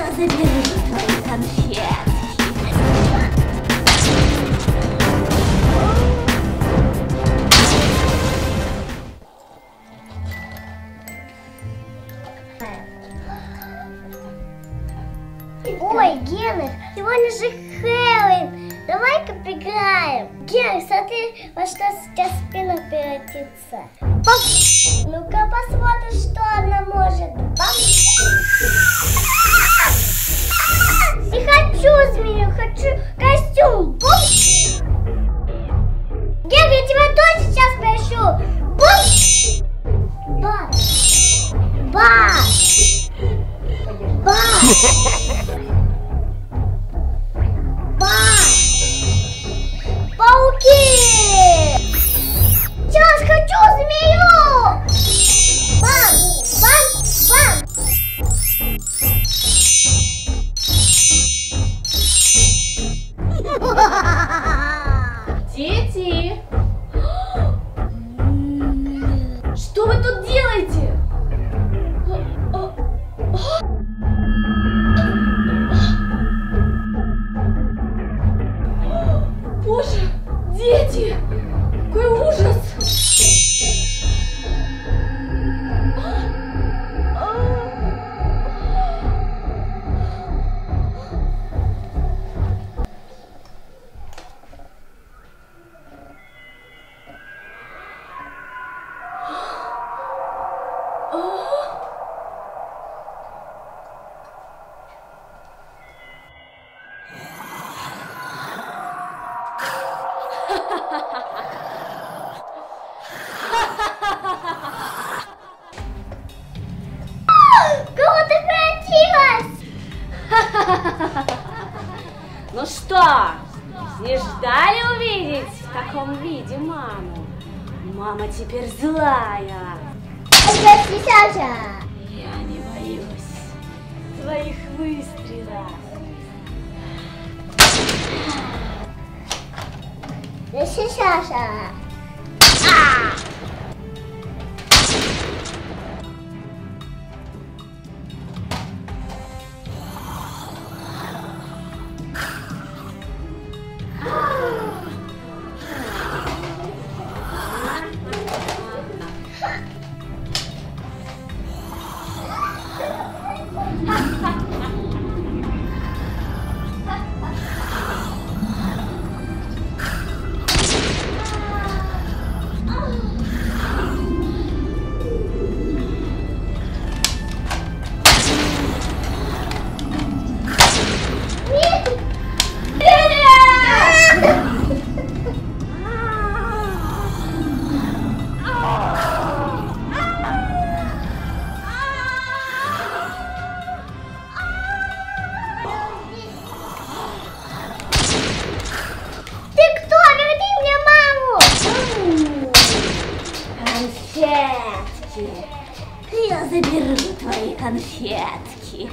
Я заберу твои конфетки. Ой, Генрих, сегодня же Хэллоуин. Давай-ка поиграем. Генрих, смотри, во что сейчас спина превратится. Ну-ка посмотрим, что она может. Не хочу змею, хочу костюм. Генрих, я тебя тоже сейчас прошу. Бас. Бас. Бас. Пауки! Сейчас хочу змею! Бам! Бам! Бам! Дети! Что вы тут делаете? Боже, дети! Какой ужас! Кого ты превратилась? Ну что, не ждали увидеть в таком виде маму? Мама теперь злая. Сейчас же. Я не боюсь твоих выстрелов. Сейчас же. Я заберу твои конфетки.